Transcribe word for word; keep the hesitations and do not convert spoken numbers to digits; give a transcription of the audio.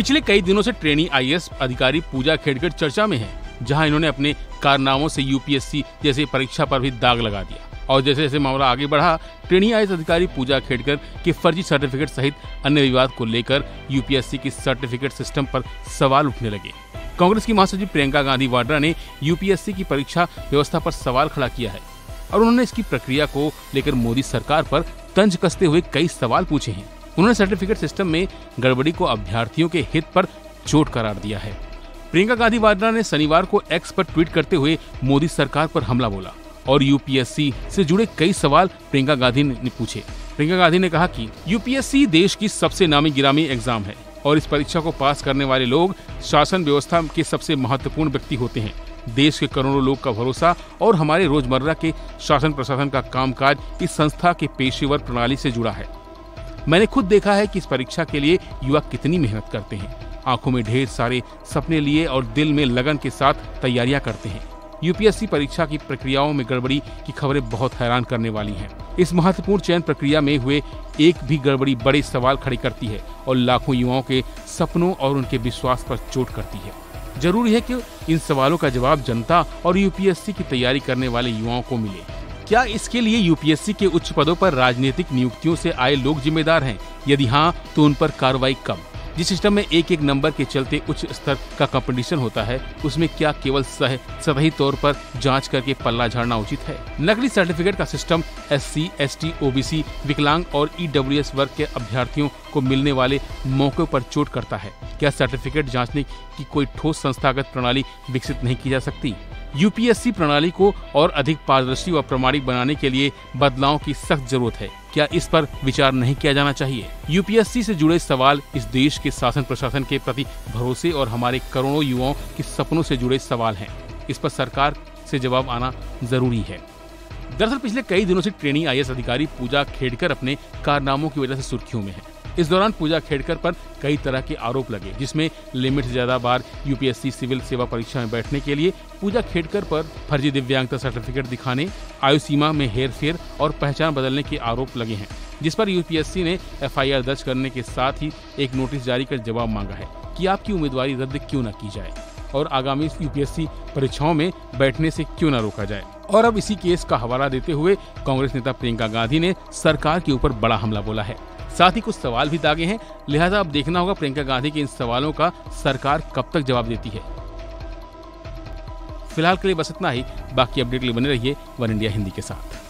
पिछले कई दिनों से ट्रेनी आई ए एस अधिकारी पूजा खेड़कर चर्चा में है, जहां इन्होंने अपने कारनामों से यू पी एस सी जैसे परीक्षा पर भी दाग लगा दिया। और जैसे जैसे मामला आगे बढ़ा, ट्रेनी आई ए एस अधिकारी पूजा खेड़कर के फर्जी सर्टिफिकेट सहित अन्य विवाद को लेकर यू पी एस सी की सर्टिफिकेट सिस्टम पर सवाल उठने लगे। कांग्रेस की महासचिव प्रियंका गांधी वाड्रा ने यू पी एस सी की परीक्षा व्यवस्था पर सवाल खड़ा किया है और उन्होंने इसकी प्रक्रिया को लेकर मोदी सरकार पर तंज कसते हुए कई सवाल पूछे हैं। उन्होंने सर्टिफिकेट सिस्टम में गड़बड़ी को अभ्यर्थियों के हित पर चोट करार दिया है। प्रियंका गांधी वाड्रा ने शनिवार को एक्स पर ट्वीट करते हुए मोदी सरकार पर हमला बोला और यू पी एस सी से जुड़े कई सवाल प्रियंका गांधी ने पूछे। प्रियंका गांधी ने कहा कि यू पी एस सी देश की सबसे नामी गिरामी एग्जाम है और इस परीक्षा को पास करने वाले लोग शासन व्यवस्था के सबसे महत्वपूर्ण व्यक्ति होते हैं। देश के करोड़ों लोग का भरोसा और हमारे रोजमर्रा के शासन प्रशासन का कामकाज इस संस्था के पेशेवर प्रणाली से जुड़ा है। मैंने खुद देखा है कि इस परीक्षा के लिए युवा कितनी मेहनत करते हैं, आंखों में ढेर सारे सपने लिए और दिल में लगन के साथ तैयारियां करते हैं। यू पी एस सी परीक्षा की प्रक्रियाओं में गड़बड़ी की खबरें बहुत हैरान करने वाली हैं। इस महत्वपूर्ण चयन प्रक्रिया में हुए एक भी गड़बड़ी बड़े सवाल खड़े करती है और लाखों युवाओं के सपनों और उनके विश्वास पर चोट करती है। जरूरी है कि इन सवालों का जवाब जनता और यू पी एस सी की तैयारी करने वाले युवाओं को मिले। क्या इसके लिए यू पी एस सी के उच्च पदों पर राजनीतिक नियुक्तियों से आए लोग जिम्मेदार हैं? यदि हाँ, तो उन पर कार्रवाई कब? जिस सिस्टम में एक एक नंबर के चलते उच्च स्तर का कंपटीशन होता है, उसमें क्या केवल सह सतही तौर पर जांच करके पल्ला झाड़ना उचित है? नकली सर्टिफिकेट का system S C, S T, O B C, विकलांग और ई डब्ल्यू एस वर्ग के अभ्यर्थियों को मिलने वाले मौकों पर चोट करता है। क्या सर्टिफिकेट जांचने की कोई ठोस संस्थागत प्रणाली विकसित नहीं की जा सकती? यू पी एस सी प्रणाली को और अधिक पारदर्शी व प्रामाणिक बनाने के लिए बदलाव की सख्त जरूरत है। क्या इस पर विचार नहीं किया जाना चाहिए? यू पी एस सी से जुड़े सवाल इस देश के शासन प्रशासन के प्रति भरोसे और हमारे करोड़ों युवाओं के सपनों से जुड़े सवाल हैं। इस पर सरकार से जवाब आना जरूरी है। दरअसल पिछले कई दिनों से ट्रेनी आई ए एस अधिकारी पूजा खेड़कर अपने कारनामों की वजह से सुर्खियों में है। इस दौरान पूजा खेड़कर पर कई तरह के आरोप लगे, जिसमें लिमिट से ज्यादा बार U P S C civil सेवा परीक्षा में बैठने के लिए पूजा खेड़कर पर फर्जी दिव्यांगता सर्टिफिकेट दिखाने, आयु सीमा में हेरफेर और पहचान बदलने के आरोप लगे हैं, जिस पर यू पी एस सी ने एफ आई आर दर्ज करने के साथ ही एक नोटिस जारी कर जवाब मांगा है कि आपकी उम्मीदवारी रद्द क्यों न की जाए और आगामी यू पी एस सी परीक्षाओं में बैठने से क्यों न रोका जाए। और अब इसी केस का हवाला देते हुए कांग्रेस नेता प्रियंका गांधी ने सरकार के ऊपर बड़ा हमला बोला है। साथ ही कुछ सवाल भी दागे हैं, लिहाजा अब देखना होगा प्रियंका गांधी के इन सवालों का सरकार कब तक जवाब देती है। फिलहाल के लिए बस इतना ही। बाकी अपडेट के लिए बने रहिए वन इंडिया हिंदी के साथ।